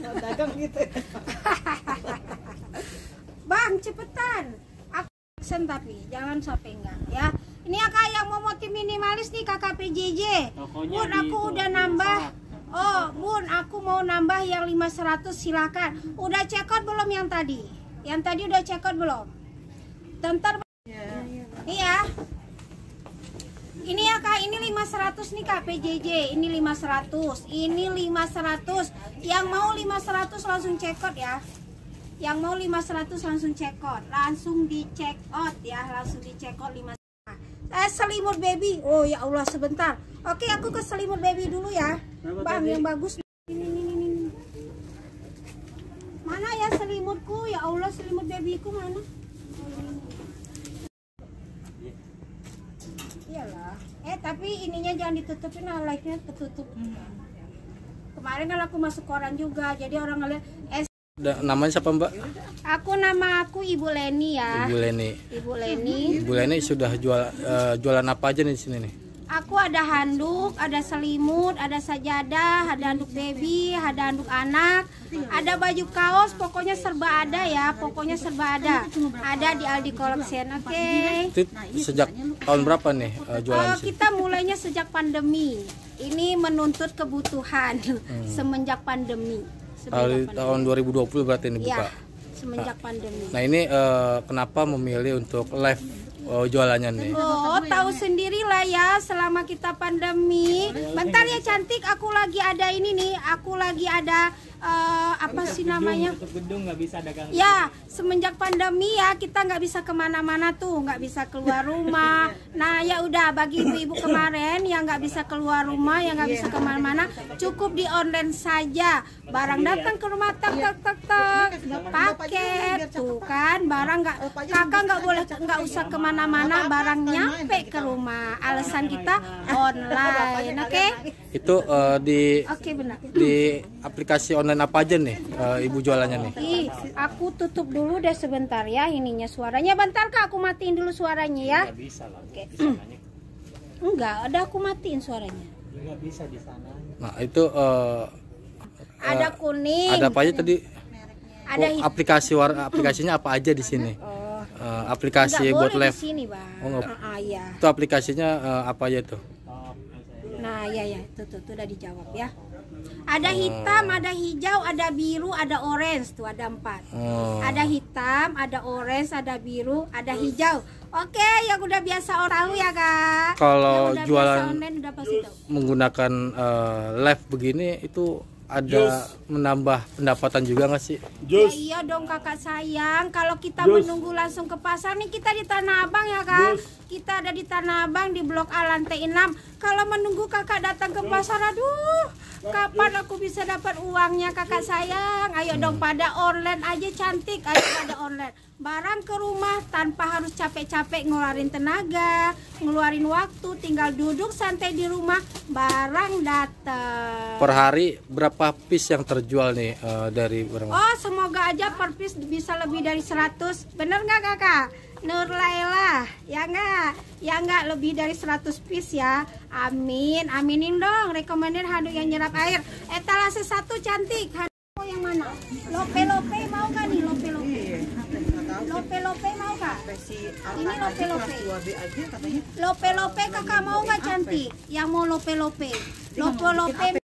dagang gitu. Bang, cepetan. Aku pesen tapi jangan sampai enggak ya. Ini kakak yang mau motif minimalis nih kakak PJJ. Bun, aku udah nambah. Oh, Bun, aku mau nambah yang 500 silakan. Udah check out belum yang tadi? Yang tadi udah check out belum? Bentar. Iya. Ini ya kak, ini 500 nih kak PJJ. Ini 500. Ini 500. Yang mau 500 langsung check out ya. Yang mau 500 langsung check out. Langsung di check out ya. Langsung di check out 500. Selimut baby. Oh ya Allah sebentar. Oke, aku ke selimut baby dulu ya. Bang yang bagus. Ini. Mana ya selimutku? Ya Allah, selimut babyku mana? Iyalah. Tapi ininya jangan ditutupin, live-nya ketutup. Kemarin kan aku masuk koran juga, jadi orang ngeliat. Namanya siapa Mbak? Nama aku Ibu Leni ya. Ibu Leni. Ibu Leni. Ibu Leni sudah jualan apa aja nih di sini nih? Aku ada handuk, ada selimut, ada sajadah, ada handuk baby, ada handuk anak, ada baju kaos, pokoknya serba ada ya, pokoknya serba ada. Ada di Aldi Collection, oke. Itu sejak tahun berapa nih jualan di sini? Kita mulainya sejak pandemi. Ini menuntut kebutuhan semenjak pandemi. Tahun 2020 berarti ini buka. Ya, semenjak pandemi. Nah ini kenapa memilih untuk live jualannya nih? Oh, tahu sendirilah ya, selama kita pandemi. Bentar ya cantik, aku lagi ada ini nih, aku lagi ada apa sih namanya? Gedung nggak bisa dagang. Ya, semenjak pandemi ya kita nggak bisa kemana-mana tuh, nggak bisa keluar rumah. Nah ya udah, bagi ibu-ibu kemarin yang nggak bisa keluar rumah, yang nggak bisa kemana-mana, cukup di online saja. Barang datang ke rumah, tak paket tuh kan, barang kakak nggak usah kemana-mana, barang nyampe ke rumah. Alasan kita online, oke? Itu Oke, benar. di aplikasi online apa aja nih ibu jualannya nih? Aku tutup dulu deh sebentar ya ininya suaranya. Bentar kak, aku matiin dulu suaranya ya. Nggak bisa lah. Oke. Enggak, ada aku matiin suaranya. Nggak bisa di sana. Nah itu Ada kuning. ada apa aja tadi? Ada Aplikasinya apa aja di sini? Aplikasi Nggak buat boleh live. di sini, Bang. Oh, Iya. itu aplikasinya apa aja tuh? Nah, ya, tuh udah dijawab ya. Ada hitam, ada hijau, ada biru, ada orange, tuh ada 4. Ada hitam, ada orange, ada biru, ada hijau. Oke, yang udah biasa orang tahu ya kak. Kalau Yang udah jualan biasa online udah pasti tahu. menggunakan live begini itu ada menambah pendapatan juga nggak sih? Ya iya dong kakak sayang. Kalau kita menunggu langsung ke pasar nih, kita di Tanah Abang ya kak. Kita ada di Tanah Abang di Blok A lantai 6. Kalau menunggu kakak datang ke pasar, aduh, kapan aku bisa dapat uangnya kakak sayang? Ayo dong, pada online aja cantik, ayo pada online. Barang ke rumah tanpa harus capek-capek ngeluarin tenaga, ngeluarin waktu, tinggal duduk santai di rumah, barang datang. Per hari berapa piece yang terjual nih dari barang? Oh, semoga aja per piece bisa lebih dari 100. Bener nggak kakak? Nur Laila, ya nggak lebih dari 100 piece ya. Amin, aminin dong. Recommended handuk yang nyerap air. Etalase 1 cantik. Handuk yang mana? Lope mau nggak nih lope? Lope mau kak? Ini lope kakak mau nggak cantik? Yang mau lope? Lope